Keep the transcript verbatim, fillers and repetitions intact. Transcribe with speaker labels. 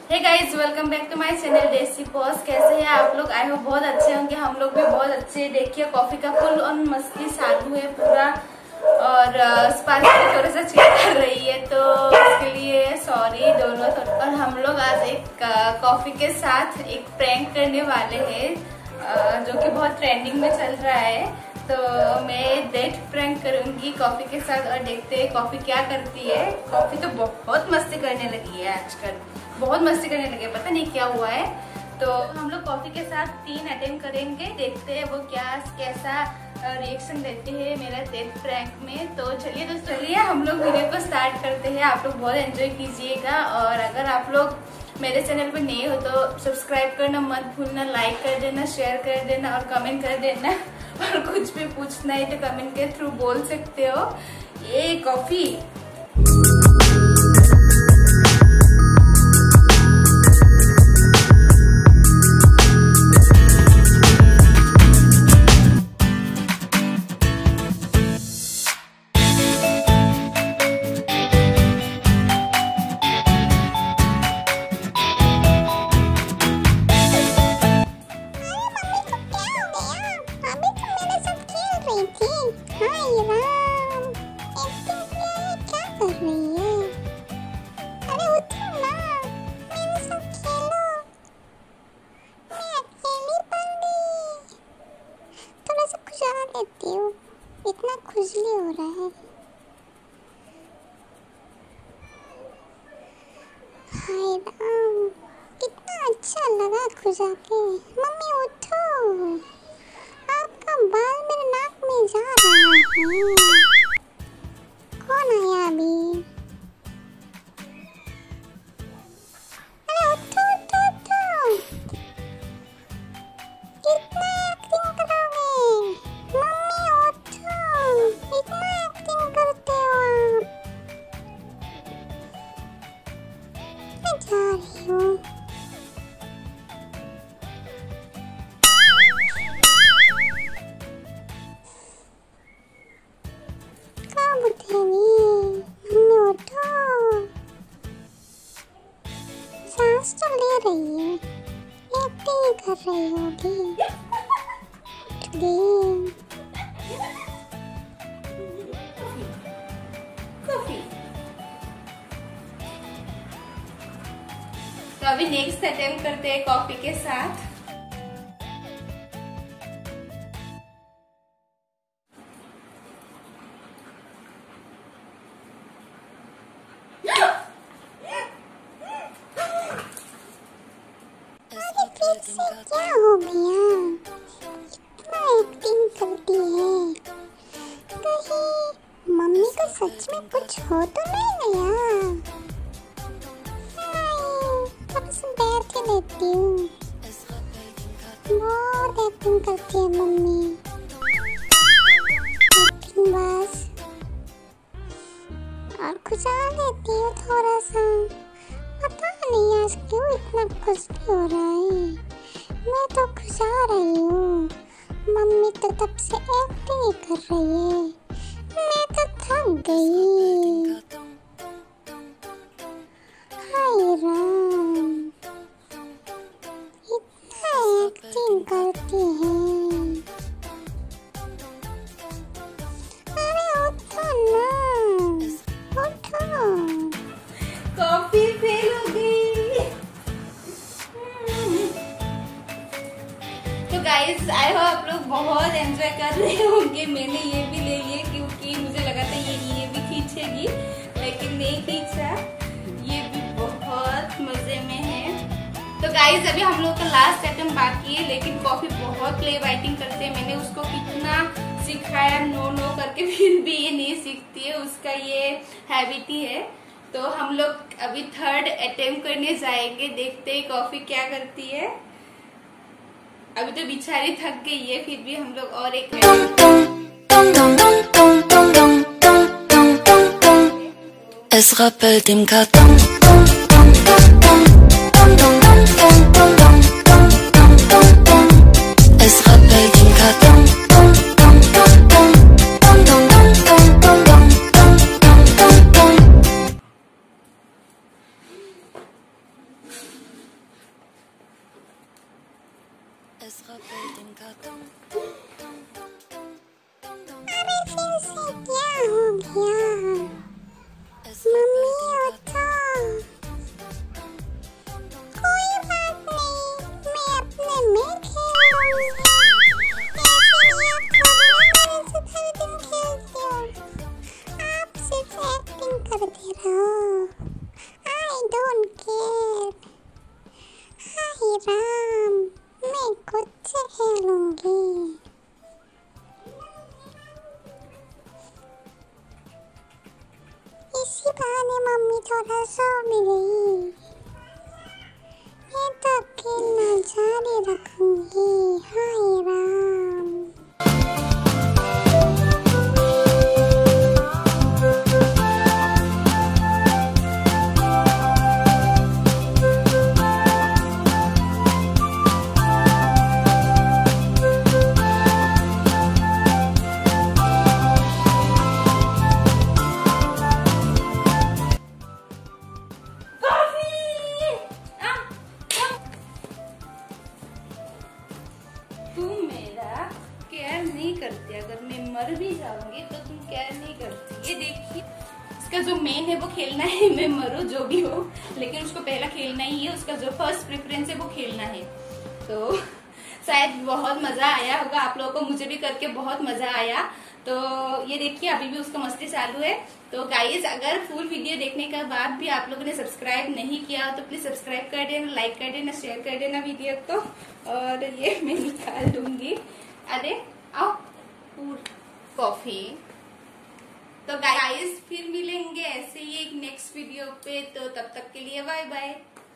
Speaker 1: Hey guys, welcome back to my channel Desi pause. कैसे हैं आप लोग? आई होप बहुत अच्छे होंगे। हम लोग भी बहुत अच्छे। देखिए कॉफी का फुल और मस्ती चालू है पूरा, और स्पाइस भी थोड़ा सा चिल कर रही है, तो इसके लिए सॉरी दोनों। और हम लोग आज एक कॉफी के साथ एक प्रैंक करने वाले हैं, जो कि बहुत ट्रेंडिंग में चल रहा है। तो मैं डेट प्रैंक करूंगी कॉफी के साथ, और देखते हैं कॉफी क्या करती है। कॉफी तो बहुत मस्ती करने लगी है आजकल, बहुत मस्ती करने लगे, पता नहीं क्या हुआ है। तो हम लोग कॉफी के साथ तीन अटेम्प्ट करेंगे, देखते हैं वो क्या कैसा रिएक्शन देते हैं मेरा डेट प्रैंक में। तो चलिए तो चलिए हम लोग वीडियो को स्टार्ट करते हैं। आप लोग बहुत एंजॉय कीजिएगा, और अगर आप लोग मेरे चैनल पर नए हो तो सब्सक्राइब करना मत भूलना, लाइक कर देना, शेयर कर देना और कमेंट कर देना। और कुछ भी पूछना है तो कमेंट के थ्रू बोल सकते हो। ये कॉफी
Speaker 2: इतना खुजली हो रहा है। हाय राम, कितना अच्छा लगा खुजा के। मम्मी उठो, आपका बाल मेरे नाक में जा रहा है। कौन आया अभी? अरे उठो उठो उठो, कितना एक्टिंग करोगे? मम्मी उठो, इतना एक्टिंग करते हो आप। मैं जा रही हूँ। कब उठेगी? मम्मी उठो, सांस तो ले रही है, एक्टिंग कर रही होगी। उठ गई।
Speaker 1: तो अभी नेक्स्ट अटेम्प्ट करते हैं कॉफी के साथ।
Speaker 2: अरे फिर से क्या हो गया? इतना एक्टिंग करती है, कहीं मम्मी को सच में कुछ हो तो नहीं गया? बस बैठ ही लेती हूँ। बहुत एक्टिंग करती है मम्मी, एक्टिंग बस। और खुजा लेती है थोड़ा सा, पता नहीं आज क्यों इतना खुजली हो रहा है। मैं तो खुजा रही हूँ, मम्मी तो तब से एक्टिंग ही कर रही है। मैं तो थक गई। हाय राम, इतना एक्टिंग करती है। अरे उठो ना, उठो।
Speaker 1: कॉफी फेल हो गई। तो गाइस आई होप आप लोग बहुत एंजॉय कर रहे होंगे। मैंने ये भी ले लिए क्योंकि मुझे लगा था ये ये भी खींचेगी, लेकिन नहीं खींचा। ये भी बहुत मजे में है। तो गाइस अभी हम लोग का लास्ट अटेम्प्ट बाकी है, लेकिन कॉफी बहुत प्ले बाइटिंग करते हैं। मैंने उसको कितना सिखाया नो नो करके, फिर भी ये नहीं सीखती है। उसका ये हैबिट ही है। तो हम लोग अभी थर्ड अटेम्प्ट करने जाएंगे, देखते हैं कॉफी क्या करती है। अभी तो बेचारी थक गई है, फिर भी हम लोग और एक
Speaker 3: Es rappelt im Karton. Es rappelt im Karton.
Speaker 2: अरे फिर से क्या हो गया? मम्मी उठो। कोई बात नहीं, मैं अपने में खेलूंगी। ऐसे नहीं आप थोड़ी ना मेरे से हर दिन खेलती हो। आप सिर्फ एक्टिंग करते रहो। I don't care. हाय राम, मैं खुद से खेलूंगी। इसी बहाने मम्मी थोड़ा सो भी गई। मैं तो खेलना जारी रखूंगी। हाय राम।
Speaker 1: तुम मेरा केयर नहीं करती। अगर मैं मर भी जाऊंगी तो तुम केयर नहीं करती। ये देखिए, इसका जो मेन है वो खेलना है, मैं मरूं जो भी हो, लेकिन उसको पहला खेलना ही है। उसका जो फर्स्ट प्रेफरेंस है वो खेलना है। तो शायद बहुत मजा आया होगा आप लोगों को, मुझे भी करके बहुत मजा आया। तो ये देखिए, अभी भी उसका मस्ती चालू है। तो गाइस, अगर फुल वीडियो देखने के बाद भी आप लोगों ने सब्सक्राइब नहीं किया तो प्लीज सब्सक्राइब कर देना, लाइक कर देना, शेयर कर देना वीडियो को। और ये मैं निकाल दूंगी। अरे आओ, कॉफी। तो गाइस, फिर मिलेंगे ऐसे ही एक नेक्स्ट वीडियो पे। तो तब तक के लिए बाय बाय।